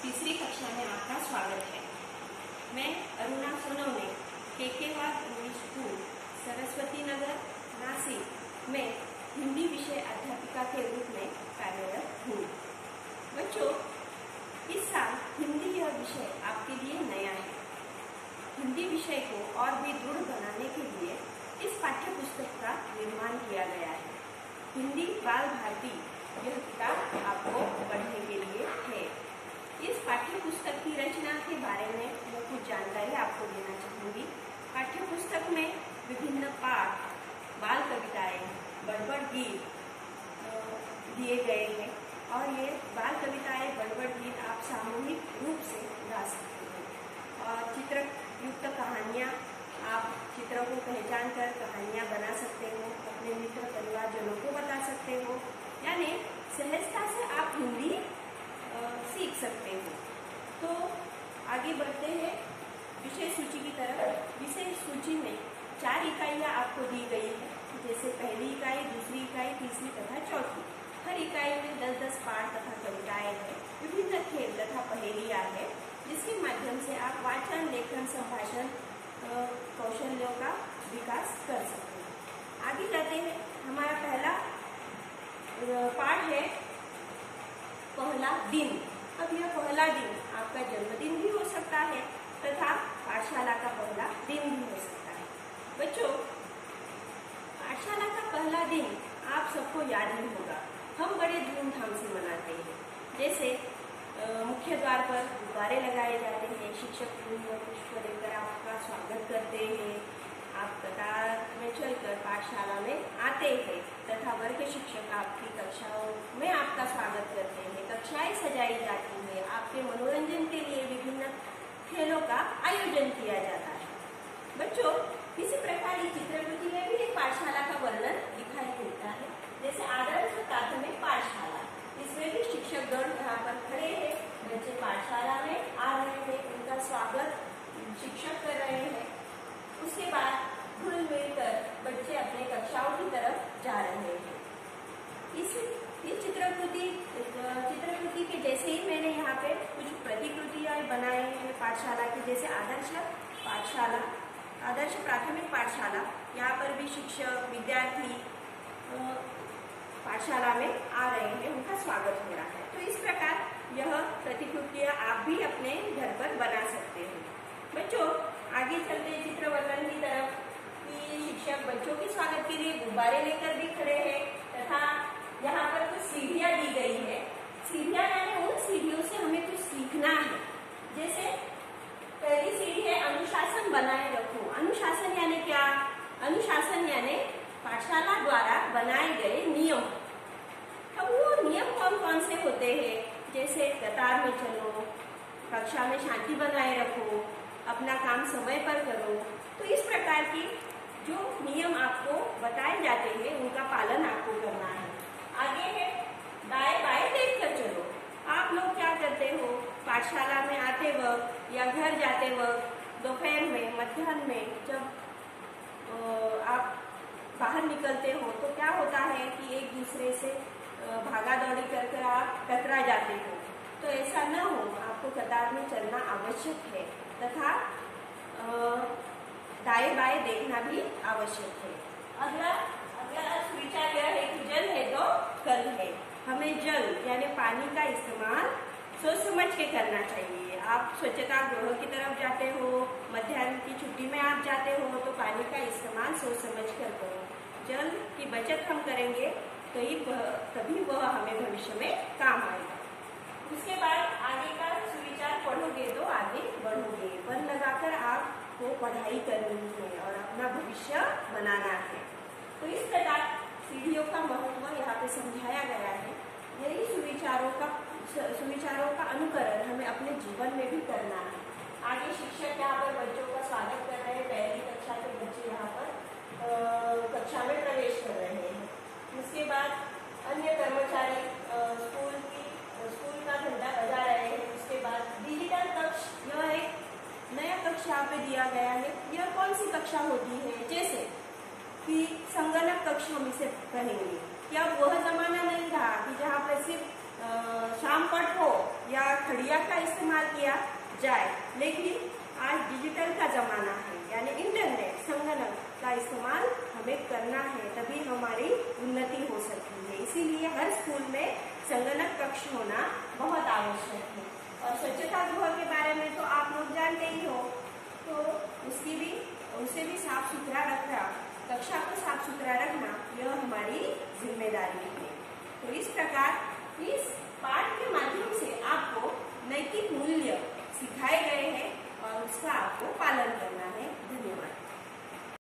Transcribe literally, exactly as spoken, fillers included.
तीसरी कक्षा में आपका स्वागत है। मैं Aruna Sonawane K K Wagh English school Saraswati Nagar Nashik में हिंदी विषय अध्यापिका के रूप में कार्यरत हूँ। बच्चों, इस साल हिंदी यह विषय आपके लिए नया है। हिंदी विषय को और भी दृढ़ बनाने के लिए इस पाठ्य पुस्तक का निर्माण किया गया है। हिंदी बाल भारती यह किताब आपको पढ़ने के लिए है। इस पाठ्य पुस्तक की रचना के बारे में मैं कुछ जानकारी आपको देना चाहूँगी। पाठ्य पुस्तक में विभिन्न पाठ, बाल कविताएं, बड़बड़ गीत दिए गए हैं और ये बाल कविताएं, बड़बड़ गीत आप सामूहिक रूप से गा सकते हैं। और चित्र युक्त कहानियाँ, आप चित्रों को पहचान कर कहानियाँ बना सकते हो, अपने मित्र परिवारजनों को बता सकते हो, यानी सहजता से आप हिंदी सीख सकते हो। तो आगे बढ़ते हैं विषय सूची की तरफ। विषय सूची में चार इकाइयाँ आपको दी गई है, जैसे पहली इकाई, दूसरी इकाई, तीसरी तथा चौथी। हर इकाई में दस दस पाठ तथा कविताएं हैं। विभिन्न खेल तथा पहेलियाँ हैं, जिसके माध्यम से आप वाचन, लेखन, संभाषण कौशल्यों का विकास कर सकते हैं। आगे जाते हैं। हमारा पहला पाठ है पहला दिन। अब यह पहला दिन आपका जन्मदिन भी हो सकता है तथा पाठशाला का पहला दिन भी हो सकता है। बच्चों, पाठशाला का पहला दिन आप सबको याद ही होगा। हम बड़े धूमधाम से मनाते हैं। जैसे मुख्य द्वार पर गुब्बारे लगाए जाते हैं, शिक्षक फूल और पुष्प देकर आपका स्वागत करते हैं। आप कतार में चलकर पाठशाला में आते हैं तथा वर्ग शिक्षक आपकी कक्षाओं में आपका स्वागत करते हैं। कक्षाएं सजाई जाती है। आपके मनोरंजन के लिए विभिन्न खेलों का आयोजन किया जाता है। बच्चों, किसी प्रकार की चित्रकृति में भी एक पाठशाला का वर्णन दिखाई देता है। जैसे आदर्श प्राथमिक पाठशाला, इसमें भी शिक्षक गण यहाँ पर खड़े हैं, बच्चे पाठशाला में आ रहे हैं, उनका स्वागत शिक्षक कर रहे हैं। उसके बाद घुल मिलकर बच्चे अपने कक्षाओं की तरफ जा रहे हैं। इस इस चित्रकृति चित्रकृति के जैसे ही मैंने यहाँ पे कुछ प्रतिकृतियाँ बनाई हैं पाठशाला की, जैसे आदर्श पाठशाला, आदर्श प्राथमिक पाठशाला। यहाँ पर भी शिक्षक, विद्यार्थी पाठशाला में आ रहे हैं, उनका स्वागत हो रहा है। तो इस प्रकार यह प्रतिकृतियाँ आप भी अपने घर पर बना सकते हैं। बच्चों, आगे चलते चित्र वर्णन की तरफ। कि शिक्षक बच्चों के स्वागत के लिए गुब्बारे लेकर भी खड़े हैं तथा यहाँ पर कुछ सीढ़ियाँ दी गई है। सीढ़ियाँ यानी उन सीढ़ियों से हमें कुछ सीखना है। जैसे पहली सीढ़ी है अनुशासन बनाए रखो। अनुशासन यानी क्या? अनुशासन यानी पाठशाला द्वारा बनाए गए नियम। अब वो नियम कौन कौन से होते हैं? जैसे कतार में चलो, कक्षा में शांति बनाए रखो, अपना काम समय पर करो। तो इस प्रकार की जो नियम आपको बताए जाते हैं, उनका पालन आपको करना है। आगे है दाएं बाएं देख कर चलो। आप लोग क्या करते हो? पाठशाला में आते वक्त या घर जाते वक्त, दोपहर में, मध्याह्न में जब आप बाहर निकलते हो तो क्या होता है कि एक दूसरे से भागा दौड़ी कर कर आप टकरा जाते हो। तो ऐसा न हो, आपको कतार में चलना आवश्यक है तथा दाएं बाएं देखना भी आवश्यक है। अगला अगला सुविचार यह है कि जल है तो कल है। हमें जल यानी पानी का इस्तेमाल सोच समझ के करना चाहिए। आप स्वच्छता गृह की तरफ जाते हो, मध्याह्न की छुट्टी में आप जाते हो, तो पानी का इस्तेमाल सोच समझ कर करो। जल की बचत हम करेंगे तो ही तभी वह हमें भविष्य में काम आएगा। उसके बाद आगे का सुविचार पढ़ोगे तो आगे बढ़ोगे। मन लगाकर आपको पढ़ाई करनी है और अपना भविष्य बनाना है। तो इस प्रकार सीढ़ियों का महत्व यहाँ पे समझाया गया है। यही सुविचारों का सुविचारों का अनुकरण हमें अपने जीवन में भी करना है। आगे शिक्षक यहाँ पर बच्चों का स्वागत कर रहे हैं। पहली कक्षा के बच्चे यहाँ पर कक्षा में प्रवेश कर रहे हैं। उसके बाद अन्य कर्मचारी स्कूल की स्कूल का घंटा बजा रहे हैं। उसके बाद डिजिटल कक्ष, यह एक नया कक्ष यहाँ पे दिया गया है। यह कौन सी कक्षा होती है? जैसे कि संगणक कक्ष हम इसे कहेंगे। क्या वह जमाना नहीं रहा कि जहाँ पर सिर्फ शाम पट हो या खड़िया जगह का इस्तेमाल किया जाए, लेकिन आज डिजिटल का जमाना है, यानी इंटरनेट, संगणक का इस्तेमाल हमें करना है, तभी हमारी उन्नति हो सकती है। इसीलिए हर स्कूल में संगणक कक्ष होना बहुत आवश्यक है। और स्वच्छता गृह के बारे में तो आप लोग जानते ही हो, तो उसकी भी उसे भी साफ सुथरा रखना, कक्षा को साफ सुथरा रखना, यह हमारी जिम्मेदारी है। तो इस प्रकार इस पाठ के माध्यम से आपको नैतिक मूल्य सिखाए गए हैं और उसका आपको पालन करना है।